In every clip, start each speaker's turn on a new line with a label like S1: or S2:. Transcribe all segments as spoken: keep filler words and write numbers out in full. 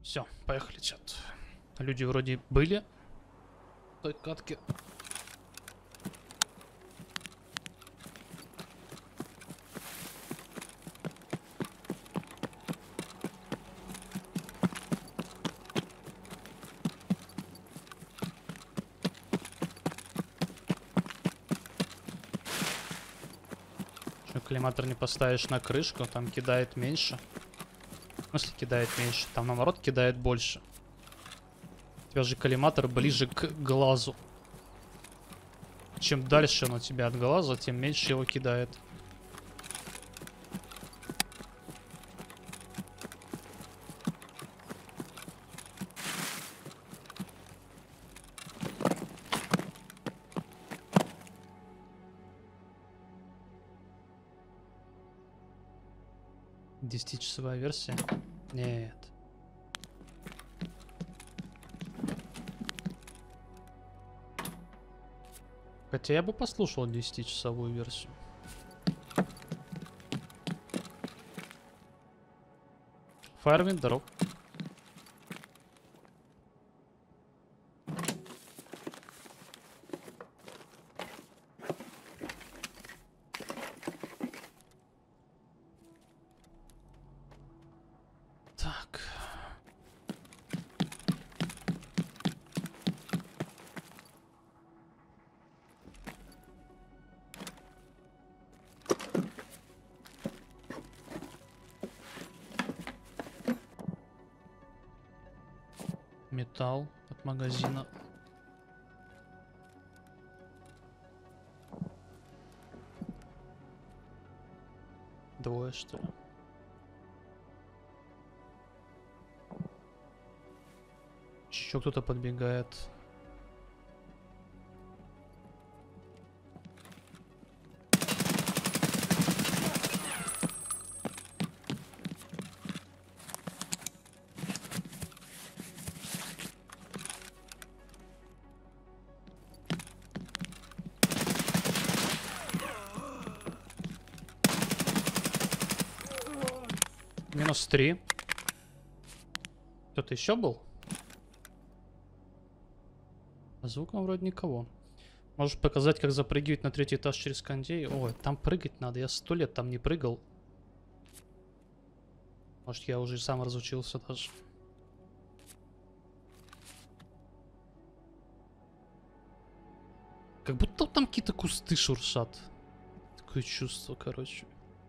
S1: Все, поехали, чат. Люди вроде были в той катке. Что, коллиматор не поставишь на крышку, там кидает меньше. В смысле кидает меньше? Там наоборот кидает больше. У тебя же коллиматор ближе к глазу. Чем дальше он у тебя от глаза, тем меньше его кидает. десятичасовая версия? Нет. Хотя я бы послушал десятичасовую версию. Firewind, здоров. Так. Металл от магазина. Двое, что ли? Еще кто-то подбегает. Минус три. Кто-то еще был? По звукам вроде никого. Можешь показать, как запрыгивать на третий этаж через кондей? Ой, там прыгать надо. Я сто лет там не прыгал. Может, я уже сам разучился даже. Как будто там какие-то кусты шуршат. Такое чувство, короче.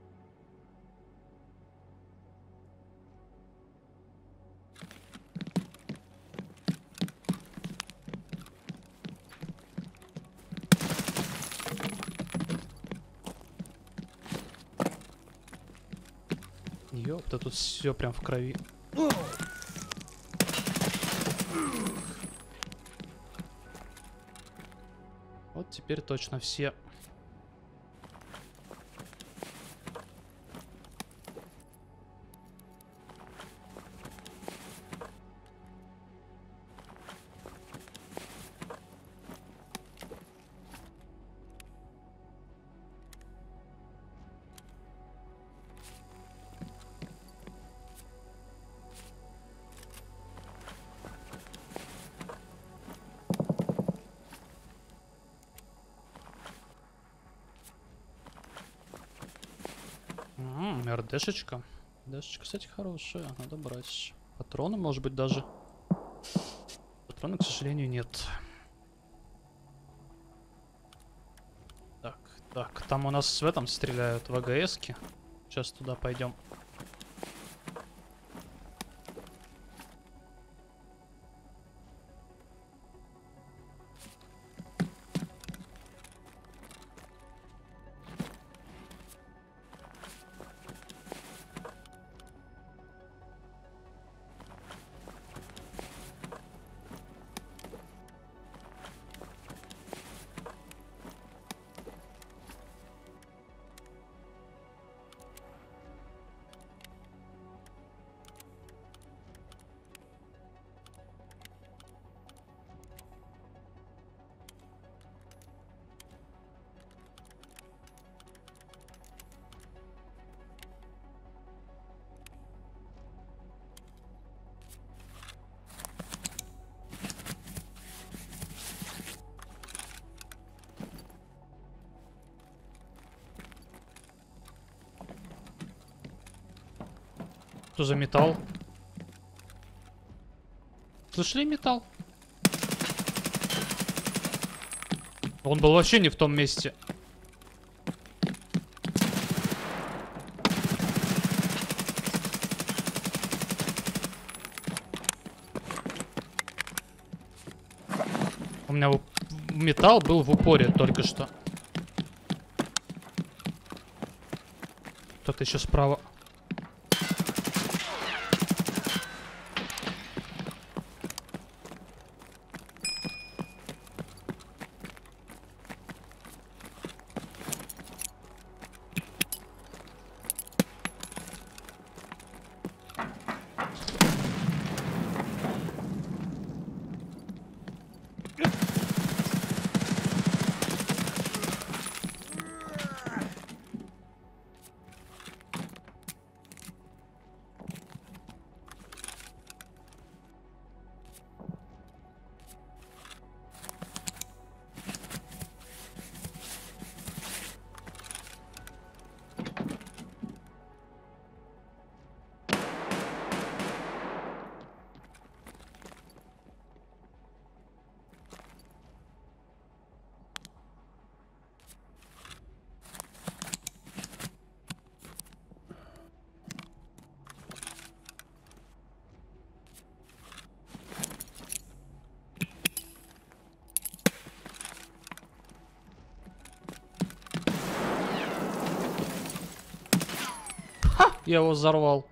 S1: Ёпта, тут все прям в крови. Вот теперь точно все. М-м, РДшечка. РДшечка, кстати, хорошая. Надо брать. Патроны, может быть, даже. Патроны, к сожалению, нет. Так, так. Там у нас в этом стреляют в АГС-ки. Сейчас туда пойдем. Что за металл? Слышали металл? Он был вообще не в том месте. У меня металл был в упоре только что. Кто-то еще справа. Я его взорвал.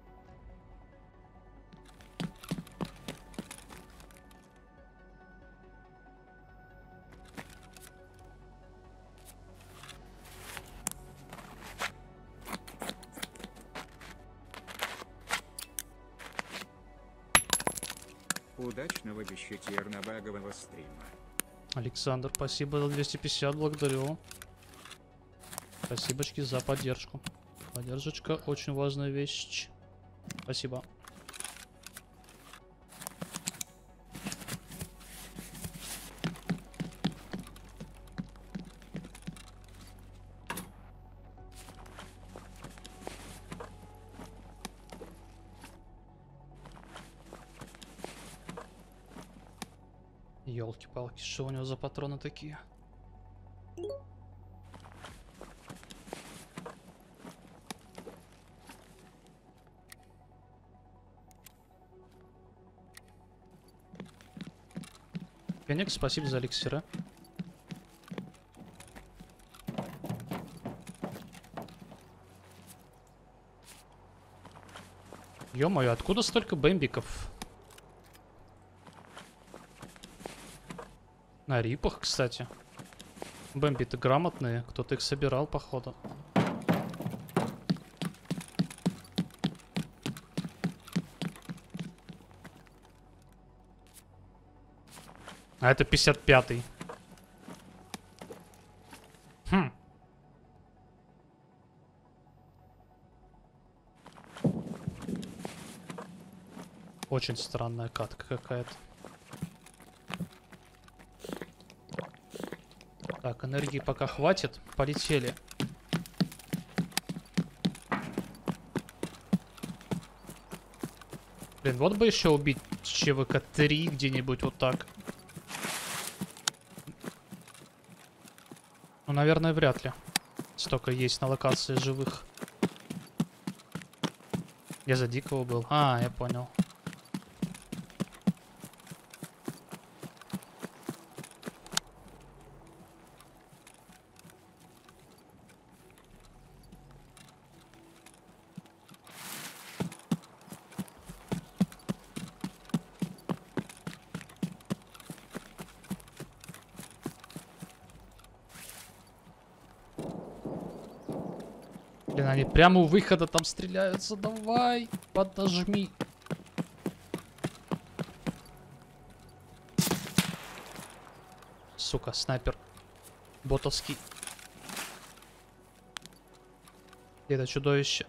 S2: Удачного десятиернобагового стрима.
S1: Александр, спасибо за двести пятьдесят, благодарю. Спасибочки за поддержку. Поддержка очень важная вещь. Спасибо. Ёлки-палки, что у него за патроны такие? Феникс, спасибо за эликсиры. Ё-моё, откуда столько бэмбиков? На рипах, кстати. Бэмби-то грамотные. Кто-то их собирал, походу. А это пятьдесят пятый. Хм. Очень странная катка какая-то. Так, энергии пока хватит. Полетели. Блин, вот бы еще убить ЧВК три где-нибудь вот так. Ну, наверное, вряд ли. Столько есть на локации живых. Я за дикого был. А, я понял. Блин, они прямо у выхода там стреляются. Давай, подожми. Сука, снайпер. Ботовский. Это чудовище.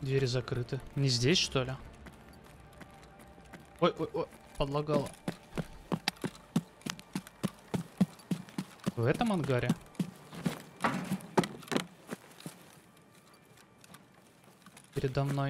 S1: Двери закрыты. Не здесь, что ли? Ой, ой, ой, подлагало. В этом ангаре? Передо мной.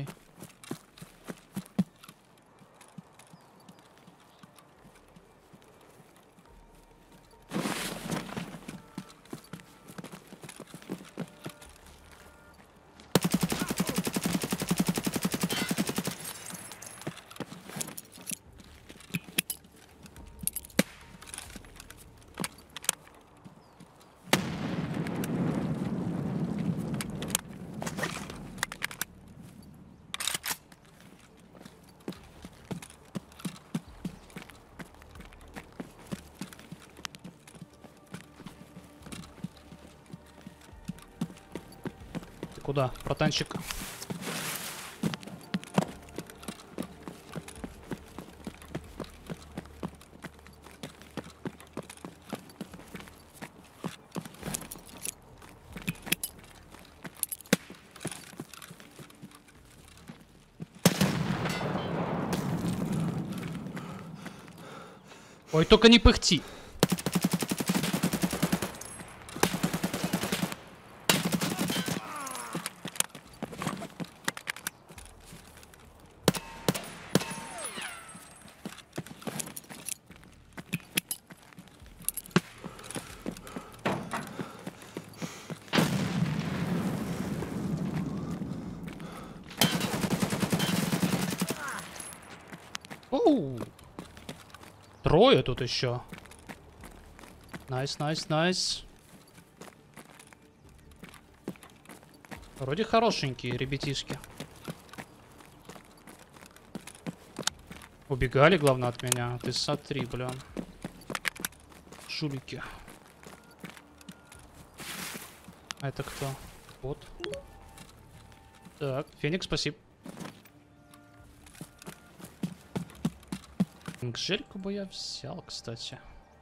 S1: Куда? Братанчик. Ой, только не пыхти. Оу. Трое тут еще. Найс, найс, найс. Вроде хорошенькие ребятишки. Убегали, главное, от меня. Ты смотри, блин. Жулики. А это кто? Вот. Так, Феникс, спасибо. Жельку бы я взял, кстати.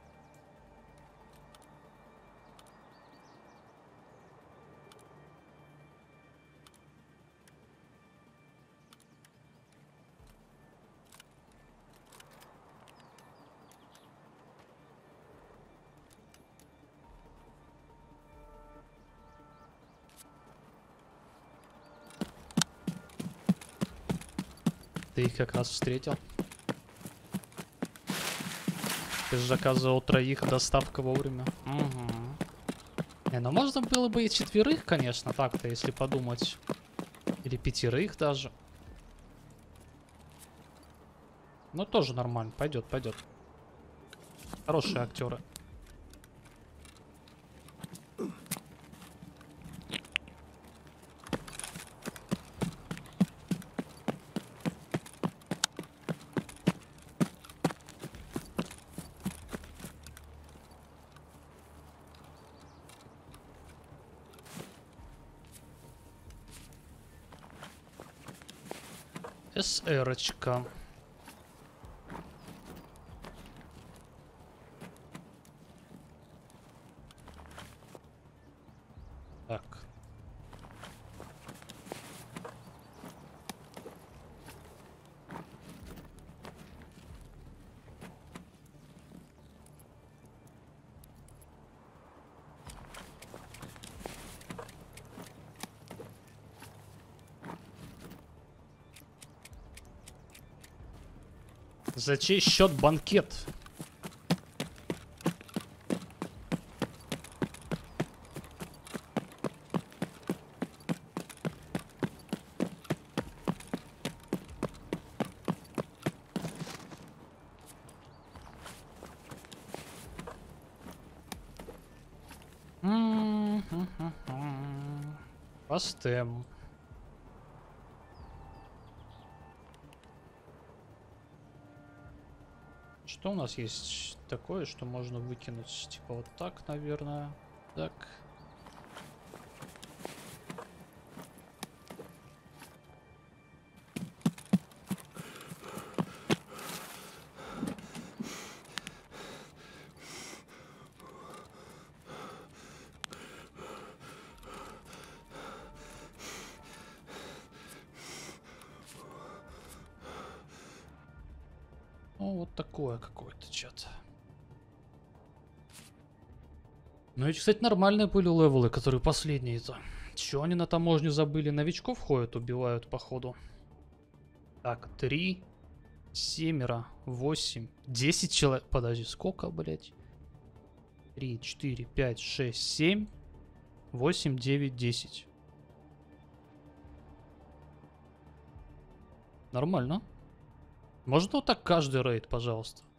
S1: Ты их как раз встретил. Ты же заказывал троих, доставка вовремя. Угу. Не, ну можно было бы и четверых, конечно, так-то, если подумать. Или пятерых даже. Ну, тоже нормально. Пойдет, пойдет. Хорошие актеры. СРочка. Так. За чей счет банкет? Пастем. Что у нас есть такое, что можно выкинуть? Типа вот так, наверное. Так. Ну, вот такое какое-то чат. Ну, эти, кстати, нормальные были левелы, которые последние-то. Чё они на таможню забыли? Новичков ходят, убивают, походу. Так, три, семеро, восемь, десять человек. Подожди, сколько, блядь? Три, четыре, пять, шесть, семь, восемь, девять, десять. Нормально. Можно вот так каждый рейд, пожалуйста?